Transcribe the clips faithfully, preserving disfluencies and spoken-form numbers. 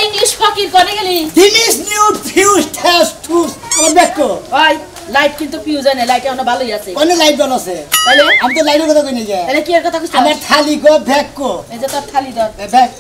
English ফকির করে গেলি finish nude fuse test টুস আমার দেখো ভাই লাইট কিন্তু ফিউজ না লাইট এখনো ভালোই আছে কোন লাইট ভালো আছে তাহলে আমি তো লাইটের কথা কই নাই তাহলে কি এর কথা কইছ আমার থালি গো ব্যাগ কো এই যে তোর থালি ধর ব্যাগ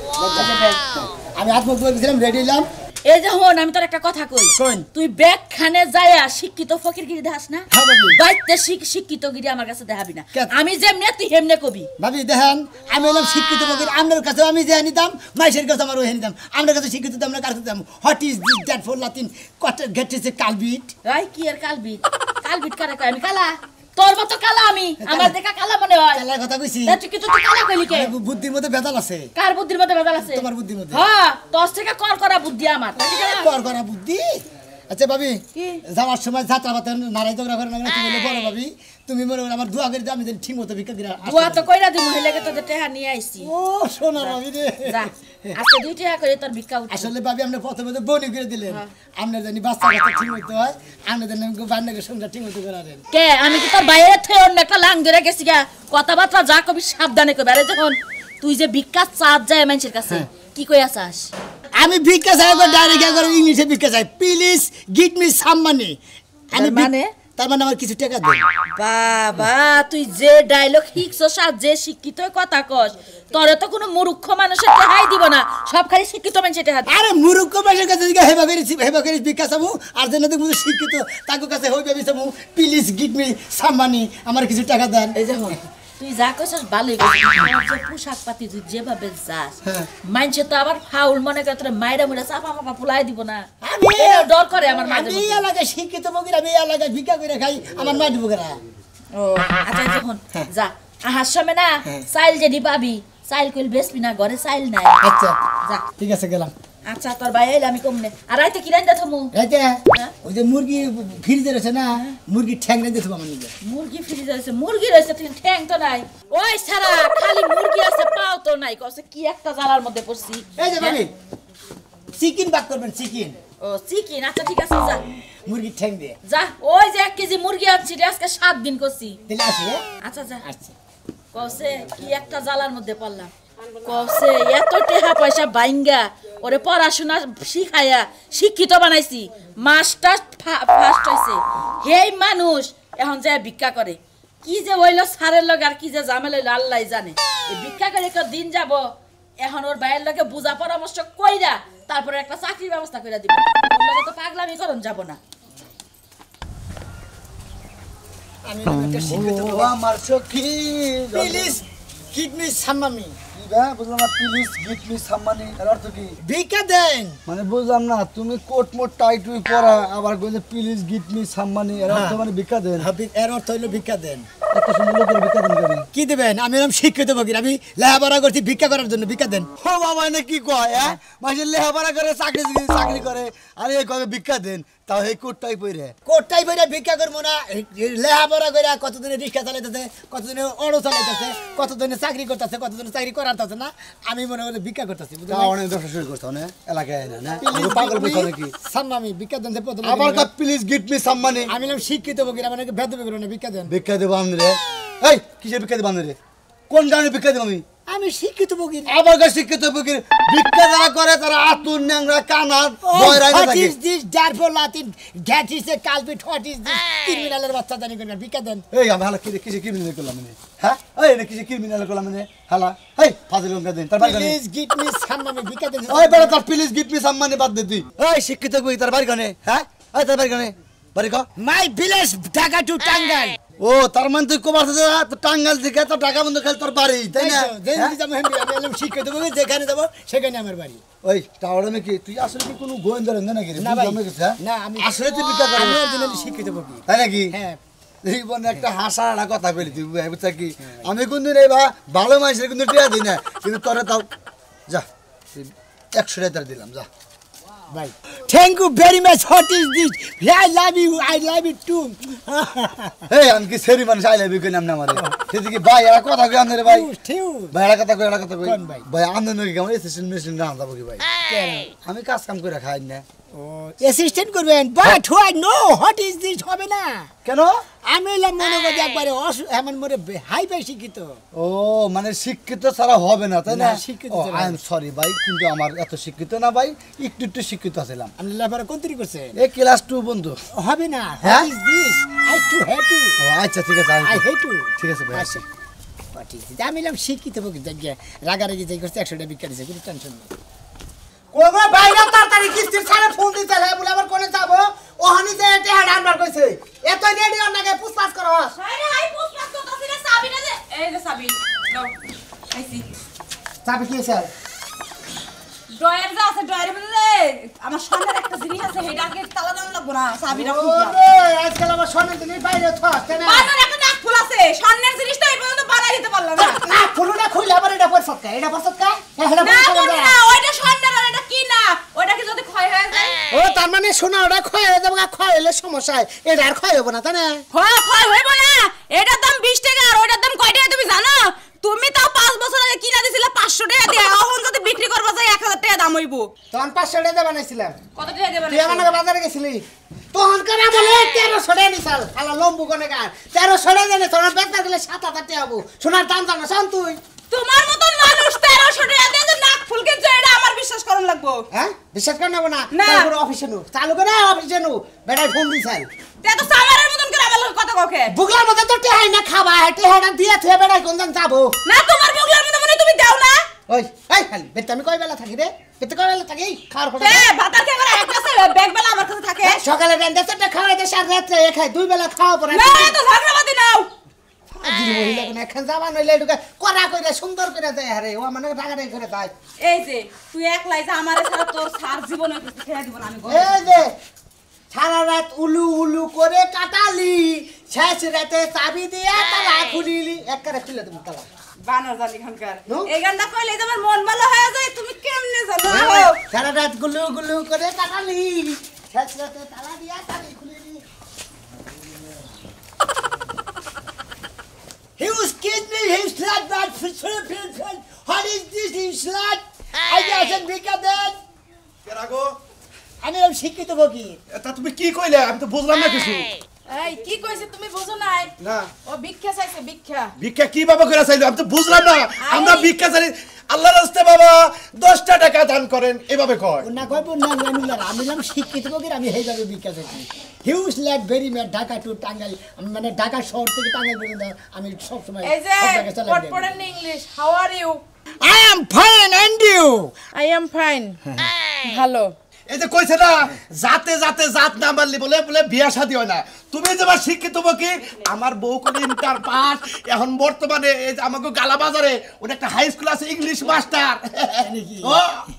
আমি হাত মুখ ধুয়ে গেছিলাম রেডি হলাম এই যে হন আমি তোর একটা কথা কই কোন তুই ব্যাগ খানে যায়া শিক্ষিত ফকিরগিরি দেখাস না হ্যাঁ ভাবি বাইতে শিক্ষিতগিরি আমার কাছে দেখাবি না আমি যেমনে তুই হেমনে কবি ভাবি দেখেন আমি হলাম শিক্ষিত ফকির আপনার কাছে আমি যে নিতাম মাইশের কাছে আমার ওই নিতাম আপনার কাছে শিক্ষিত আমরা কার কাছে দিতাম what is this that for Latin কট গেট ইজ এ কালবিট রাই কি এর কালবিট কালবিট কারে কয় আমি কালা তোর মত কালা আমি আমার দেখা কালা মনে হয় কালার কথা কইছি তুই কিছু তুই কালা কইলি কে বুদ্ধির মধ্যে ভেজাল আছে কার বুদ্ধির মধ্যে ভেজাল আছে তোমার বুদ্ধির মধ্যে হ্যাঁ তোর থেকে কর করা বুদ্ধি আমার কর করা বুদ্ধি আচ্ছা ভাবি যাওয়ার সময় যাত্রা পাতে নারাই ঝগড়া করে না তুমি বলে বড় ভাবি তুমি মনে করে আমার দোয়া করে দাও আমি যেন ঠিক মতো ভিক্ষা দিরা দোয়া তো কইরা দি মহিলাকে তোদের টাকা নিয়ে আইছি ও সোনা ভাবি রে যা আজকে দুই টাকা করে তোর ভিক্ষা উঠে আসলে ভাবি আমরা প্রথমে তো বনি করে দিলেন আমরা জানি বাচ্চা কাচ্চা ঠিক মতো হয় আমরা জানি বান্নাকে সংসার ঠিক মতো করারেন কে আমি কি তোর বাইরে থেকে অন্য একটা লাং ধরে গেছি গা কথাবার্তা যা কবি সাবধানে কবি আরে যখন তুই যে ভিক্ষা চাঁদ যায় মানুষের কাছে কি কই আসাস আমি ভিক্ষা চাই একবার ডাইরেক্ট একবার ইংলিশে ভিক্ষা চাই please give me some money আমি মানে তার মানে আমার কিছু টাকা দে বাবা তুই যে ডায়লগ শিখছস আর যে শিক্ষিত কথা কস তোরে তো কোনো মূর্খ মানুষের টাকাই দিব না সব খালি শিক্ষিত মানুষের টাকা আরে মূর্খ মানুষের কাছে দিকে হেবা করেছি হেবা করে ভিক্ষা চাবো আর যেন দেখবো শিক্ষিত তাকে কাছে হইবে চাবো please give me some money আমার কিছু টাকা দেন এই দেখো তুই যা কইছস ভালোই কইছস পোশাক পাতি তুই যেভাবে যাস মানছে তো আবার ফাউল মনে করে তোর মাইরা মুড়া চাপা মাপা ফুলাই দিব না আমি ডর করে আমার মাঝে এই এলাকায় শিক্ষিত বগির আমি এই এলাকায় ভিক্ষা করে খাই আমার মা দিব কেনা ও আচ্ছা যখন যা আহার সময় না চাইল যদি পাবি চাইল কইল বেসবি না ঘরে চাইল নাই আচ্ছা যা ঠিক আছে গেলাম আচ্ছা তোর ভাই আইলে আমি কমনে আর রাইতে কি রাইন্দা থমু রাইতে ওই যে মুরগি ফ্রিজে রয়েছে না মুরগি ঠ্যাং রাইতে থমু আমার নিজে মুরগি ফ্রিজে রয়েছে মুরগি রয়েছে ঠ্যাং তো নাই ওই সারা খালি মুরগি আছে পাও তো নাই কসে কি একটা জালার মধ্যে পড়ছি এই যে ভাবি চিকেন বাক করবেন চিকেন ও চিকেন আচ্ছা ঠিক আছে যা মুরগি ঠ্যাং দিয়ে যা ওই যে এক কেজি মুরগি আনছি আজকে সাত দিন করছি দিলে আসি আচ্ছা যা আচ্ছা কসে কি একটা জালার মধ্যে পড়লাম কসে এত টাকা পয়সা বাইঙ্গা ওরে পড়াশোনা শিখাইয়া শিক্ষিত বানাইছি মাস্টার ফার্স্ট হইছে হেই মানুষ এখন যায় ভিক্ষা করে কি যে হইলো সারের লগে আর কি যে ঝামেলা হইলো আল্লাহ জানে এই ভিক্ষা করে একটা দিন যাব এখন ওর বাইরের লগে বুঝা পরামর্শ কইরা তারপরে একটা চাকরির ব্যবস্থা কইরা দিব ওর লগে তো পাগলামি করন যাব না আমি একটা শিক্ষিত ও আমার সখী please give me some money ইবা বুঝলাম না please give me some money এর অর্থ কি ভিক্ষা দেন মানে বুঝলাম না তুমি কোট মোট টাইট উই পরা আবার কইলে please give me some money এর অর্থ মানে ভিক্ষা দেন এর অর্থ হলো ভিক্ষা দেন এত সুন্দর লোকের ভিক্ষা দেন কেন কি দিবেন আমি এরকম শিক্ষিত বগির আমি লেখাপড়া করছি ভিক্ষা করার জন্য ভিক্ষা দেন ও বাবা এনে কি কয় হ্যাঁ মাঝে লেখাপড়া করে চাকরি চাকরি করে আরে কবে ভিক্ষা দেন তাও এই কোটটাই পরে কোটটাই পরে ভিক্ষা করবো না লেখাপড়া করে কতদিনে রিক্সা চালাইতেছে কতদিনে অটো চালাইতেছে কতদিনে চাকরি করতেছে কতদিনে চাকরি করাতেছে না আমি মনে করি ভিক্ষা করতেছি অনেক ব্যবসা শুরু করতে না এলাকায় না পাগল বলছো নাকি সাম্মামি ভিক্ষা দেন প্রথম আবার কা please give me some money আমি নাম শিক্ষিত বগির আমার বেদবি করে না ভিক্ষা দেন ভিক্ষা দেব আমি রে এই কিসের ভিক্ষা দেব আমি রে কোন গানে ভিক্ষা দেব আমি আমি শিক্ষিত বগির আবার কা শিক্ষিত বগির ভিক্ষা যারা করে তারা আতুন ন্যাংরা কানার বয়রাই থাকে what is this therefore Latin that is a culprit what is this ক্রিমিনালের বাচ্চা জানি করে ভিক্ষা দেন এই আমি হালা কি কিসে ক্রিমিনাল করলাম মানে হ্যাঁ এই না কিসে ক্রিমিনাল করলাম মানে হালা এই ফাজিল লঙ্কা দেন তার বাড়ি please give me some money ভিক্ষা দেন ওই বড় তার please give me some money বাদ দে তুই এই শিক্ষিত বগি তার বাড়ি গানে হ্যাঁ এই তার বাড়ি গানে বাড়ি কা my village Dhaka to Tangail ও তার মানে তুই কোবার থেকে তো টাঙ্গাইল থেকে তো ঢাকা বন্ধ খেল তোর বাড়ি তাই না যেখানে যাবো আমি এলাম শিক্ষিত বগির যেখানে যাবো সেখানে আমার বাড়ি ওই টাওয়ারে নাকি তুই আসলে কি কোনো গোয়েন্দা রেন্দা নাকি না ভাই না আমি আসলে তুই বিকা করে আমি অরিজিনালি শিক্ষিত বগি তাই নাকি হ্যাঁ এই বনে একটা হাসার কথা বলি তুই বুঝছা কি আমি কিন্তু রে বা ভালো মানুষের কিন্তু টিয়া দিই না কিন্তু তোরা তাও যা একশো টাকা দিলাম যা ভাই thank you very much what is this I love you I love you too এই আমি কি সেরি মানুষ আই লাভ ইউ কই নাম না আমারে সেদিকে কি ভাই এরা কথা কই আনরে ভাই ঠিক ভাই এরা কথা কই এরা কথা কই কোন ভাই ভাই আনন্দ নাকি কেমন এসেছেন মেশিন না যাবো কি ভাই আমি কাজ কাম করে খাই না ও অ্যাসিস্ট্যান্ট করবেন but what no what is this হবে না কেন আমি হলাম মনে করি একবারে এমন মনে হাই ফাই শিক্ষিত ও মানে শিক্ষিত ছাড়া হবে না তাই না না, শিক্ষিত ছাড়া আই এম সরি ভাই কিন্তু আমার এত শিক্ষিত না ভাই একটু একটু শিক্ষিত ছিলাম আপনি লেখাপড়া কোন তৈরি করছেন এই ক্লাস টু বন্ধু হবে না হ্যাঁ? What is this I to have to ও আচ্ছা ঠিক আছে আই হ্যাভ টু ঠিক আছে ভাই আচ্ছা হোয়াট ইজ দিস আমি হলাম শিক্ষিত বকি জায়গা রাগারাগি যাই করছে একশো টাকা বিক্রি দিছে কোনো টেনশন নেই ওগো বাইরে তাড়াতাড়ি কিস্তির ছাড়া ফোন দিতে লাগে বলে আবার কোনে যাব ওহানি যে এটি হাড় আনবার কইছে এত রেডি অন্যকে পুছপাছ করো আরে হাই পুষ্পাস তো তাসিনা সাবি না যে এই যে সাবি নাও আইছি চাবি কি স্যার ড্রয়ার যা আছে ড্রয়ারের মধ্যে আমার সামনে একটা জিনিস আছে হেডাকে তালা দাও লাগবো না সাবিটা খুব ওরে আজকাল আমার সোনা দিনে বাইরে থাক কেন বাজারে একটা নাক ফুল আছে স্বর্ণের জিনিসটা এই পর্যন্ত বানাই দিতে পারলাম না না ফুলটা খুইলা আবার এটা পর সটকা এটা পর সটকা হেলা না মনে না ওইটা স্বর্ণের আর এটা কি না ওইটা কি যদি ক্ষয় হয়ে যায় ও তার মানে সোনা ওটা ক্ষয় হয়ে যাবে ক্ষয় হলে সমস্যা হয় এটা আর ক্ষয় হবে না তাই না ক্ষয় ক্ষয় হইব না এটার দাম বিশ টাকা আর ওইটার দাম কয় টাকা তুমি জানো তুমি তাও পাঁচ বছর আগে কিনা দিছিলে পাঁচশো টাকা দিয়ে এখন যদি বিক্রি করবা যায় এক হাজার টাকা দাম হইব তখন পাঁচশো টাকা বানাইছিলাম কত টাকা দেবেন তুই আমার বাজারে গেছিলি তখন করে বলে তেরোশো টাকা নিছাল খালা লম্বু কোনে গান তেরোশো টাকা জানে সোনার বেচার গেলে সাত হাজার টাকা হবো সোনার দাম জানো শোন তুই তোমার মতন মানুষ তেরোশো টাকা দিয়ে যে নাক ফুলকে যে এটা আমার বিশ্বাস করন লাগবো হ্যাঁ বিশ্বাস করে নেবো না না। তারপরে অফিসে নু চালু করে অফিসে নু বেটায় ফোন দিছাল তে তো সামারের মতন করে আমার লগে কথা ককে বুগলার মধ্যে তো টেহাই না খাবা টেহাটা দিয়ে থুয়ে বেটায় কোন দিন যাবো না তোমার বগলার মধ্যে মানে তুমি দাও না ওই এই খালি বেটা আমি কয় বেলা থাকি রে বেটা কয় বেলা থাকি খাওয়ার পর এ ভাতার কে করে এক কাছে ব্যাগ বেলা আমার কাছে থাকে সকালে রান্না চারটা খাওয়াই দে সার রাত্রে এ খাই দুই বেলা খাওয়া পরে না তো ঝগড়াবাদি নাও আজির মহিলা কোন এখন যাবা নইলে এটুকা করা কইরা সুন্দর করে দেয় আরে ও মানে টাকাটাই করে দেয় এই যে তুই একলাই যা আমারে ছাড়া তোর সার জীবনে কিছু খেলা দিব না আমি ঘরে। এই যে সারা রাত উলু উলু করে কাটালি শেষ রাতে চাবি দিয়া তালা খুলিলি একবারে খুলে তুমি তালা বানর জানি খানকার নো? এই গানটা কইলে যে আমার মন ভালো হয়ে যায় তুমি কেমনে জানো সারা রাত গুলু গুলু করে কাটালি শেষ রাতে তালা দিয়া চাবি খুলিলি He was kidding me. He slapped that for friend. What is this? He slapped. I just bigger than. কেরাগো আমি হলাম শিক্ষিত ফকির তা তুমি কি কইলে আমি তো বুঝলাম না কিছু এই কি কইছে তুমি বুঝো নাই না ও ভিক্ষা চাইছে ভিক্ষা ভিক্ষা কি বাবা করে চাইলো আমি তো বুঝলাম না আমরা ভিক্ষা চাই আল্লাহর রাস্তায় বাবা দশটা টাকা দান করেন এভাবে কয় না কইব না আমি না আমি হলাম শিক্ষিত ফকির আমি এইভাবে বিকাশ আছি huge lad very mad Dhaka to Tangail আমি মানে ঢাকা শহর থেকে টাঙ্গাইল পর্যন্ত আমি সব সময় এই যে পট পড়েন English how are you I am fine and you I am fine ভালো এই যে কইছে না জাতে জাতে জাত না মারলি বলে বলে বিয়া শাদী হয় না তুমি যে আমার শিক্ষিত বকি আমার বউ কোন ইন্টার পাস এখন বর্তমানে এই যে আমাকে গালা বাজারে ওটা একটা হাই স্কুল আছে ইংলিশ মাস্টার ও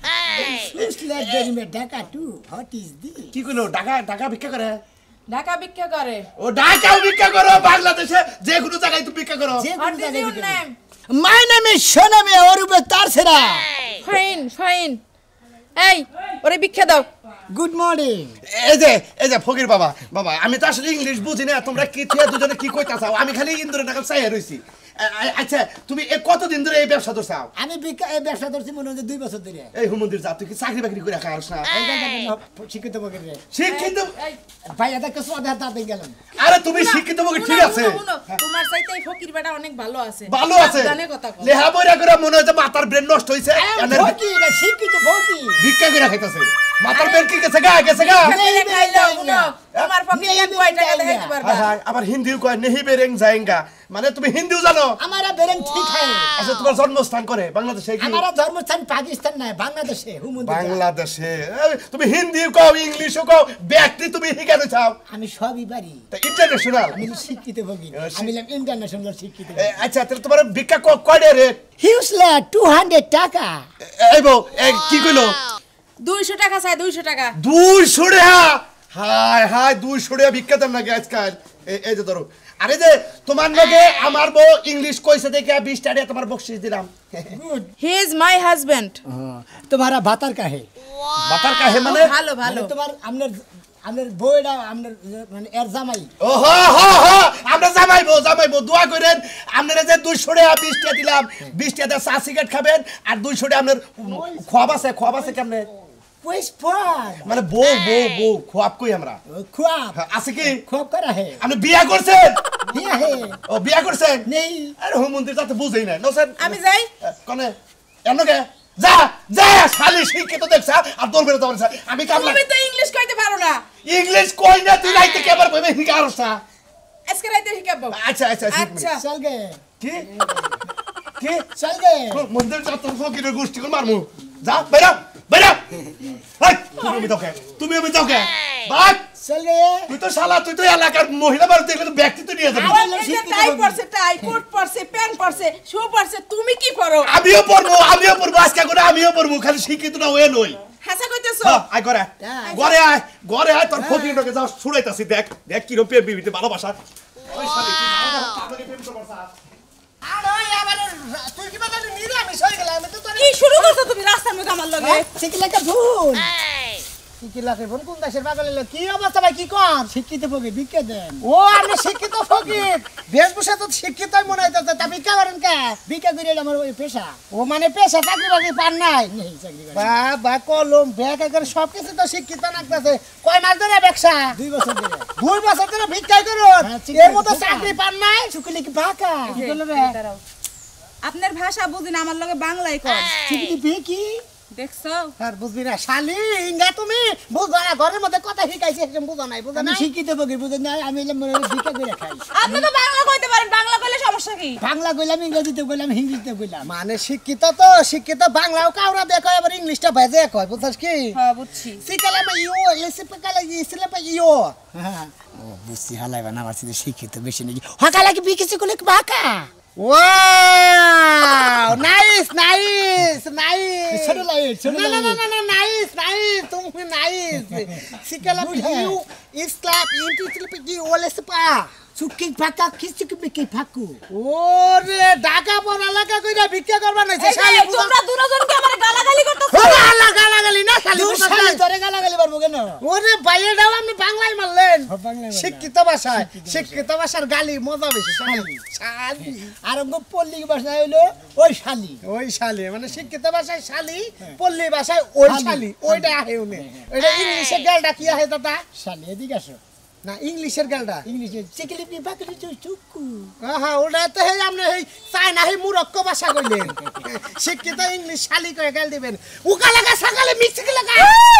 huge lad very mad Dhaka to what is this কি কইলো ঢাকা ঢাকা ভিক্ষা করে ঢাকা ভিক্ষা করে ও ঢাকাও ভিক্ষা করো বাংলাদেশে যে কোনো জায়গায় তুমি ভিক্ষা করো যে হোয়াট কোন ইজ জায়গায় ইওর বিক্রি নেম মাই নেম ইজ সোনা মিয়া অরুবে তারছেরা ফাইন ফাইন এই ওরে ভিক্ষা দাও গুড মর্নিং এই যে এই যে ফকির বাবা বাবা আমি তো আসলে ইংলিশ বুঝি না তোমরা কি থিয়া দুজনে কি কইতাছাও আমি খালি ইন্দুরে টাকা চাইয়া রইছি আ- আ- আচ্ছা তুমি এই কতদিন ধরে এই ব্যবসা ধরছাও আমি বিকা- এই ব্যবসা ধরছি মনে হচ্ছে দুই বছর ধরে এই হুমন্দির যা তুই কি চাকরি বাকরি করে খাস না এই জায়গাটা শিক্ষিত ফকির রে শিক্ষিত এই ভাই এটা কিছু আধার দাঁতে গেলাম আরে তুমি শিক্ষিত বকি ঠিক আছে শুনো, শুনো, তোমার চাইতে এই ফকির বেটা অনেক ভালো আছে ভালো আছে জানে কথা কও লেহা বইরা করে মনে হচ্ছে মাথার ব্রেন নষ্ট হইছে এনার ফকির শিক্ষিত ফকির ভিক্ষা করে খাইতাছে মাথার ব্রেন কি গেছে গা গেছে গা খাইলে খাইলে শুনো তোমার ফকির নেই, কয় টাকা নেই, দেখাইতে নেই। পারবা হায় হায় আবার হিন্দিও কয় নেহি বেরেং যায়েঙ্গা মানে তুমি হিন্দিও জানো हमारा बेरंग ठीक है আচ্ছা তোমার জন্মস্থান করে বাংলাদেশে কি हमारा धर्मस्थान पाकिस्तान ना है बांग्लादेश है हुमुंदी বাংলাদেশে এই, তুমি হিন্দিও কও ইংলিশও কও ব্যাকটি তুমি শিখানো চাও আমি সবই পারি তা ইন্টারন্যাশনাল আমি শিক্ষিত ভগি ও, শি- আমি ইন্টারন্যাশনাল শিক্ষিত আচ্ছা তাহলে তোমার ভিক্ষা ক- কয়টা রে হিউজলা টু হান্ড্রেড টাকা এই বউ এই কি কইলো দুইশো টাকা চাই দুইশো টাকা দুইশো টাকা হায় হায় দুইশো টাকা ভিক্ষা দেন নাকি আজকাল এই- এই যে ধরো আরে যে তোমার লগে আমার বউ ইংলিশ কইছে দেখে বিশ টাকা তোমার বকশিস দিলাম good he is my husband तुम्हारा बातर का है বাতার কাহে মানে ভালো ভালো মানে তোমার আমনের আমনের বউটা আমনের মানে এর জামাই ও হো হো হো আমরা জামাইবো জামাইবো দোয়া করেন আপনারা যে দুইশো টাকা বিশ টাকা দিলাম বিশ টাকা চা সিগারেট খাবেন আর দুইশো টাকা আপনার খোয়াব আছে খোয়াব আছে কেমনে পুষ্পর মানে বউ বউ বউ খোয়াব কই আমরা খোয়াব আছে কি খোয়াব করা হে আপনি বিয়া করছেন বিয়া হে ও বিয়া করছেন নেই আরে হোম মন্দির যাতে বুঝেই না নসেন আমি যাই কোনে এনকে যা যা শালি শিক্ষিত দেখছ আর তোর বেরে তোর আমি কামলা তুমি তো ইংলিশ কইতে পারো না ইংলিশ কই না তুই রাইতে কেবার কইবে হিকারছ আজকে রাইতে শিখাবো আচ্ছা আচ্ছা আচ্ছা চল গে কি কি চল গে মন্দির যা তোর ফকিরের গোষ্ঠী করে মারমু যা বাইরা বাইরা এই তুমি আমি তোকে তুমি আমি তোকে বাট চল গে তুই তো শালা তুই তো এলাকার মহিলা বাড়ি থেকে তো ব্যক্তি তো নিয়ে যাবি টাই পড়ছে টাই কোট পড়ছে প্যান্ট পড়ছে শু পড়ছে তুমি কি করো আমিও পড়বো আমিও পড়বো আজকে করে আমিও পড়বো খালি শিক্ষিত না হয়ে নই হাসা কইতেছো হ্যাঁ আয় করে ঘরে আয় ঘরে আয় তোর ফকিরটাকে যাও ছুড়াইতাছি দেখ দেখ কি রূপে বিবিতে ভালোবাসা ওই শালি তুই আমাকে প্রেম করছ আর ওই আবার তুই কি বাজারে নিরামিষ হয়ে গেল আমি তো তোর কি শুরু করছো তুমি রাস্তার মধ্যে আমার লগে ঠিক লাগে ভুল কি কি লাগে বোন কোন দেশের পাগল এলো কি অবস্থা ভাই কি কর শিক্ষিত ফকির ভিক্ষা দেন ও আপনি শিক্ষিত ফকির বেশভূষা তো শিক্ষিতই মনে হইতেছে তা ভিক্ষা করেন কে ভিক্ষা করে আমার ওই পেশা ও মানে পেশা চাকরি বাকরি পান নাই নেই চাকরি করে বা বা কলম ব্যাগ করে সবকিছু তো শিক্ষিত লাগতেছে কয় মাস ধরে ব্যবসা দুই বছর ধরে দুই বছর ধরে ভিক্ষাই করুন হ্যাঁ, ঠিক এর আছে, মতো বোকা। চাকরি পান নাই চুকলি কি বাঁকা কি করলো রে আপনার ভাষা বুঝিনা আমার লগে বাংলাই কর চুকলি ভিকি দেখছো আর বুঝবি না শালি ইঙ্গা তুমি বুঝো না ঘরের মধ্যে কথা শিখাইছি একদম বুঝো নাই বুঝো আমি না শিক্ষিত ফকির বুঝেন না আমি এলাম মনে হয় ভিক্ষা করে খাই আপনি তো বাংলা কইতে পারেন বাংলা কইলে সমস্যা কি বাংলা কইলাম ইংরেজিতে কইলাম হিন্দিতে কইলাম মানে শিক্ষিত তো শিক্ষিত বাংলাও কাউরা দেখো এবার ইংলিশটা ভেজে কয় বুঝছস কি হ্যাঁ বুঝছি সিকালে মা ইও এসে পেকালে ইসলে পে ইও হ্যাঁ ও বুঝছি হালাই বানা আমার সাথে শিক্ষিত বেশি নাকি হকা লাগে বিকিছি কোলে বাঁকা ওয়াও নাইস নাইস নাইস ছোট লাগে ছোট না না লাগে না না নাইস নাইস তুমি নাইস সিকালে ইউ ইসলাপ ইনটি ইসলে পে ইও এসে পা চুকি ফাঁকা কিছু কি বিকি ফাঁকু ওরে ঢাকা পড়া লাগা কইরা ভিক্ষা করবা না এই যে তোমরা দুজনকে আমারে গালাগালি করতেছো ওরে আল্লাহ গালাগালি না খালি দূর শালি তোরে গালাগালি পারবো কেন ওরে বাইরে দাও আপনি বাংলায় মারলেন ও বাংলায় মারলাম। শিক্ষিত ভাষায় শিক্ষিত ভাষার গালি মজা বেশি শালি শালি আর অঙ্গ পল্লী ভাষা হইলো ওই শালি ওই শালি মানে শিক্ষিত ভাষায় শালি পল্লী ভাষায় ওই শালি ওইটা আহে উনি ওইটা ইংলিশের গালটা কি আহে দাদা শালি এদিকে আসো না ইংলিশের গালটা ইংলিশে চিকলি পি বাকলি চুকু হ্যাঁ ওটা তো হে আপনি এই চায়না হে মুরক্কো ভাষা কইলেন শিক্ষিত ইংলিশ শালি কয়ে গাল দিবেন উকা লাগা সাকালে মিক্সিক লাগা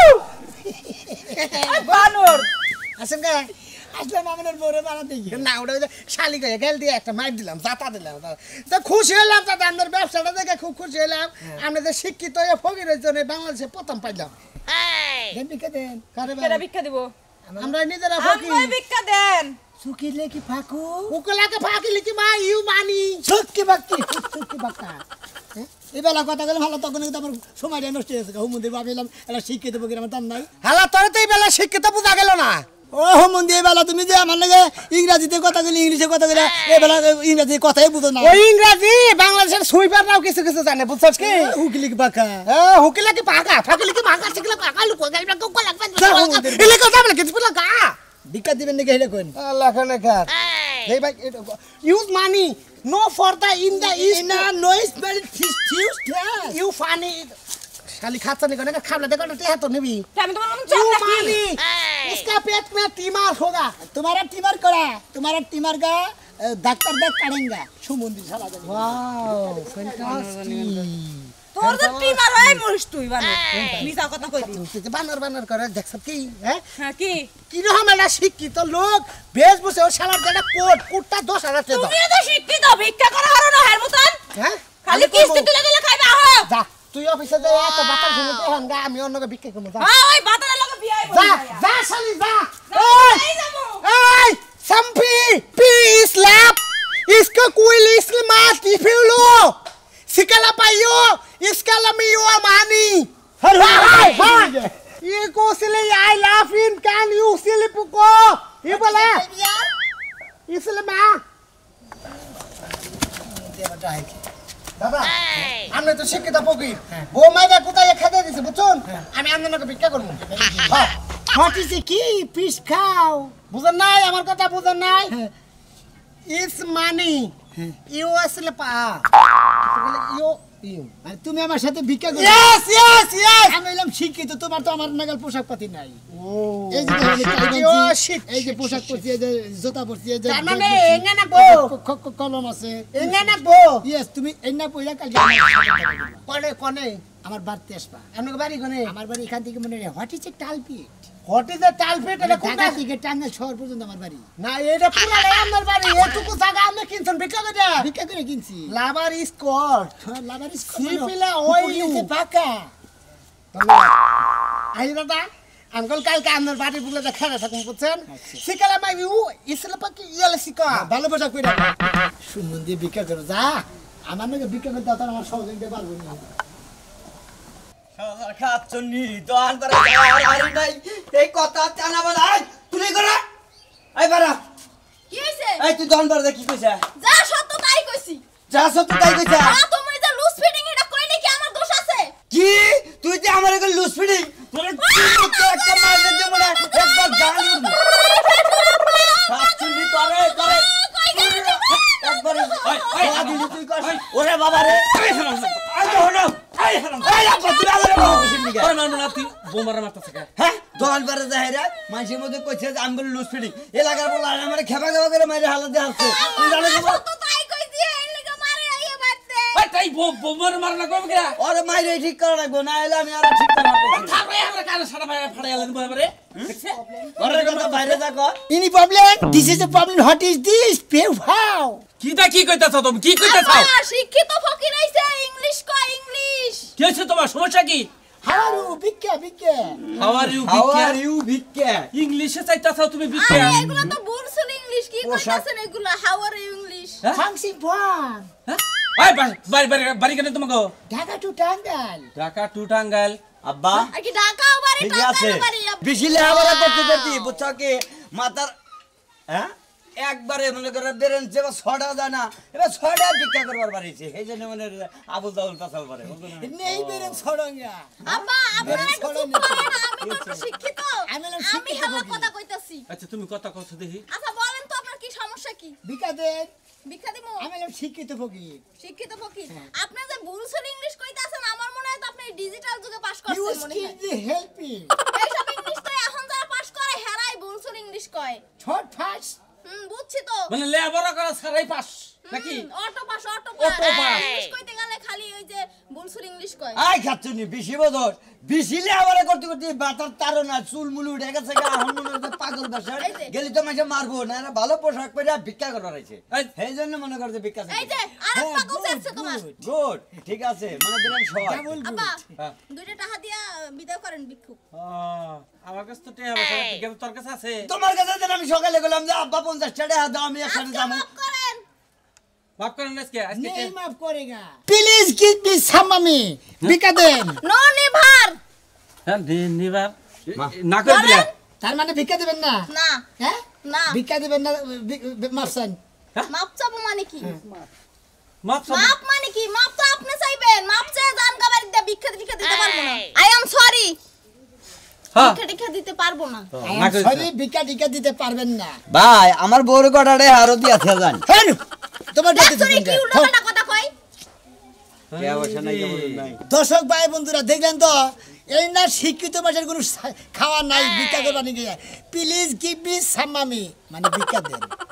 বানর আসেন গে আসলাম আমাদের বড় বানা দেখি না ওটা ওই যে শালি কয়ে গাল দিয়ে একটা মার দিলাম জাতা দিলাম তো খুশি হলাম দাদা আমাদের ব্যবসাটা দেখে খুব খুশি হলাম আমরা যে শিক্ষিত হয়ে ফকিরের জন্য বাংলাদেশে প্রথম পাইলাম দেন বিকা দেন কারে কেডা ভিক্ষা দিব আমরা নিজেরা ফকির আমরাই ভিক্ষা দেন চুকিলে কি ফাঁকু উকলাকে ফাঁকি লিখি মা ইউ মানি চুকি বাকি চুকি বাকা এবেলা কথা বলে ভালো তখন কিন্তু আমার সময়টা নষ্ট হয়ে গেছে হুমন্দি ভাবিলাম এটা শিক্ষিত ফকির আমার দাম নাই হালা তোর তো এই বেলা শিক্ষিত বুঝা গেল না ও হুমন্দি এবেলা তুমি যে আমার লাগে ইংরেজিতে কথা বলি ইংলিশে কথা বলে এবেলা ইংরেজি কথাই বুঝো না ওই ইংরাজি বাংলাদেশের সুইপাররাও কিছু কিছু জানে বুঝছস কি উকিলি কি বাকা হ্যাঁ হুকিলা কি পাকা ফাকিলি কি মাকা শিখলে পাকা লুকো গাইবা কো কো লাগবে এলে কথা বলে কিছু বলা গা ভিক্ষা দিবেন নাকি হেলে কোন আল্লাহ খানে খার এই ভাই use money no for the in the is না noise bell fish fuse class you funny শালি খাচ্ছা নি কোনে খাবলা দেখো না তে তো নিবি আমি তোমার মন ইউ চাপ मानी इसका पेट में टीमर होगा तुम्हारा टीमर करा तुम्हारा टीमर का डॉक्टर देख काटेगा सुमंदी साला वाओ फैंटास्टिक তোর তো টিমার হয় মরিস তুই বানর মিছা কথা কইবি তুই বানর বানর করে দেখছ কি হ্যাঁ হ্যাঁ কি কি রকম একটা শিক্ষিত লোক বেশ বসে ও শালার যেটা কোট কোটটা দশ হাজার টাকা তুমি তো শিক্ষিত ভিক্ষা করা হারো না হের মতন হ্যাঁ খালি কিস্তি তুলে দিলে খাইবা আহ যা তুই অফিসে যা এত বাতা শুনে তো হাঙ্গা আমি অন্যকে বিক্রি করব যা হ্যাঁ ওই বাতার লগে বিয়াই যা যা শালি যা এই যাবো এই সম্পি পিস ল্যাপ इसको कोई इसलिए मार टिफिलो सिकला पाइयो इसका लमियो मानी हाय हाय हाय ये को सिले I laugh in can you सिले पुको ये बोला इसलिए मां দাদা আমরা তো শিক্ষিত ফকির বউ মাইরা কোথায় খেতে দিছে বুঝুন আমি আপনাকে ভিক্ষা করব হ্যাঁ হটিছে কি পিস খাও বুঝেন নাই আমার কথা বুঝেন নাই ইস মানি ইউ আসলে পা ইউ মানে তুমি আমার সাথে ভিক্ষা করো ইয়েস ইয়েস ইয়েস আমি হইলাম শিক্ষিত তোমার তো আমার নাগাল পোশাক পাতি নাই ও এই যে দেখো, আমি টাই ও বানছি, শিট এই যে পোশাক পরছি এই যে জুতা পরছি এই যে তার মানে ব্যাগ পরছি, এঙ্গা নাকবো ক- ক- কলম আছে এঙ্গা নাকবো ইয়েস তুমি এই না পয়লা কালকে আমার সাথে দেখা করবা। কোনে কোনে আমার বাড়িতে আসবা আপনার বাড়ি কোনে আমার বাড়ি এখান থেকে মনে হয় হোয়াট ইজ এ টালপিট হোয়াট ইজ দ্য টালফেট এটা কোনটা ঢাকা থেকে টাঙ্গাইল শহর পর্যন্ত আমার বাড়ি না এটা পুরাটাই আপনার বাড়ি এটুকু জায়গা আপনি কিনছেন ভিক্ষা করে ভিক্ষা করে কিনছি লাভার স্কট হ্যাঁ, লাভার সিপিলা ওই পাকা আই দাদা আঙ্কল কালকে আপনার বাড়ি বুলে দেখা থাকুন বুঝছেন শিকালা মাই ইউ ইসলা পাকি ইয়ালে শিকা ভালো পোশাক পরে সুমন দিয়ে ভিক্ষা করো যা আমার নাকি ভিক্ষা করতে তার আমার সহযোগিতা পারবো না খাচ্ছনি দোয়ান করে আর নাই এই কথা জানা বলা তুই করে এই বারা কি হইছে এই তুই দোয়ান করে কি কইছা যা সত্য তাই কইছি যা সত্য তাই কইছা আ তুমি যে লুজ ফিটিং এটা কইলে কি আমার দোষ আছে কি তুই যে আমার এগুলো লুজ ফিডিং তোরে কি একটা মার দে বড় একবার জানি খাচ্ছনি তোরে করে একবার ওই ওই দিলি তুই কর ওরে বাবা রে এই হারাম আই হলো এই হারাম এই আপা তুই আমার বউকে দিগা আরে মারমু না তুই বোমারা মারতাছে কা হ্যাঁ দোয়ান করে যাহেরা মানুষের মধ্যে কইছে যে আমি লুজ ফিডিং এলাকার বলা আমার খেপা খেপা করে মাইরে হালত দিয়ে আসছে তুই জানো কি সত্য তাই কইছি এই লাগা মারে আইয়া বাড়তে এই তাই বোমারা মার না কইব কিরা ওরে মাইরে ঠিক করে রাখবো না এলে আমি আর ঠিক করে রাখবো থাকবে আমরা কানে সারা ভাই ফাড়াই আলেন বরাবরে দেখছে ঘরের কথা বাইরে থাকো Any problem? This is the problem. What is this? Pay how? কিটা কি কইতাছ তুমি কি কইতাছ আব্বা শিক্ষিত ফকির আইছে ইংলিশ কয় ইংলিশ কি হইছে তোমার সমস্যা কি How are you? Bigga, bigga. How are you how বিকে আর ইউ ভিক্ষা ইংলিশে চাইতাছ তুমি বিকে আরে এগুলা তো বুরসুল ইংলিশ কি কইতাছেন এগুলা how are you English Fancy one. এই বাড়ি বাড়ি বাড়ি কেন তোমাকে Dhaka to Tangal. Dhaka to Tangail আব্বা আর কি ঢাকাও বাড়ি ঠিক আছে টাঙ্গাইল বাড়ি বেশি লেহাপড়া করতে করতে বুঝছো কি মাথার হ্যাঁ একবারে মনে করে বেরেন যে ছটা যায় না এবার ছটা ভিক্ষা করবার বাড়িছে এই জন্য মনে আবুল তাবুল পাসাল পারে Nei beren soranga. আব্বা আপনারা একটু চুপ করেন আমি তো শিক্ষিত আমি হলাম আমি শিক্ষিত হালা ফকির। কথা কইতাছি আচ্ছা তুমি কথা কথা দেখি আচ্ছা বলেন তো আপনার কি সমস্যা কি Bigga den. ভিক্ষা দিমু আমি হলাম শিক্ষিত ফকির। শিক্ষিত ফকির আপনি যে বুরসুল ইংলিশ কইতাছেন আমার মনে হয় তো আপনি ডিজিটাল যুগে পাস You করছেন মনে হয় skip the helping. এইসব ইংলিশ তো এখন যারা পাস করে হেরাই বুরসুল ইংলিশ কয় Third fast. হুম বুঝছি তো মানে লেখাপড়া করা ছাড়াই পাস নাকি auto pass auto Auto pass pass। ইংলিশ কইতে গেলে খালি ওই যে বুলসুর ইংলিশ কয় আই খাচ্ছনি বেশি বদর বেশি লেহাপড়া করতে করতে বাতার তারও না চুল মুল উঠে গেছে গা এখন মনে হচ্ছে পাগল বাসার এই যে। গেলি তো মাঝে মারবো না এরা ভালো পোশাক পরে ভিক্ষা করার আছে এই। সেই জন্য মনে করছে ভিক্ষা এই যে আরেক পাগল যাচ্ছে তোমার গুড ঠিক আছে মনে দিলাম সবাই Double আব্বা হ্যাঁ। দুইটা টাকা দিয়া বিদায় করেন ভিক্ষুক আহ, আমার কাছে তো টেয়া পয়সা ঠিক আছে তোর কাছে আছে তোমার কাছে যেন আমি সকালে গেলাম যে আব্বা পঞ্চাশ টাকা দাও আমি একসাথে আজকে যাবো মাফ করেন মাফ করেন আজকে আজকে Nei কে- maaf korega. Please give me some money. Bigga den. No নিভার হ্যাঁ নি- নিবার না করে দিলা তার মানে ভিক্ষা দিবেন না না হ্যাঁ না ভিক্ষা দিবেন না মারছেন মাপ চাবো মানে কি মাফ সব মাপ মানে কি মাপ তো আপনি চাইবেন মাপ চেয়ে জান গাবারি দিয়ে ভিক্ষা ভিক্ষা দিতে পারবো না আই এম সরি হ্যাঁ ভিক্ষা টিক্ষা দিতে পারবো না না করে সরি ভিক্ষা টিকা দিতে পারবেন না ভাই আমার বউর কটারে আরো দিয়ে আছে জান হ্যাঁ তোমার কাছে সরি দিবেন কি না। উল্টাপাল্টা কথা কই কে বসে নাই কেমন নাই দর্শক ভাই বন্ধুরা দেখলেন তো এই না শিক্ষিত মানুষের কোনো খাওয়া নাই ভিক্ষা করবা নিয়ে প্লিজ গিভ মি সাম মামি মানে ভিক্ষা দেন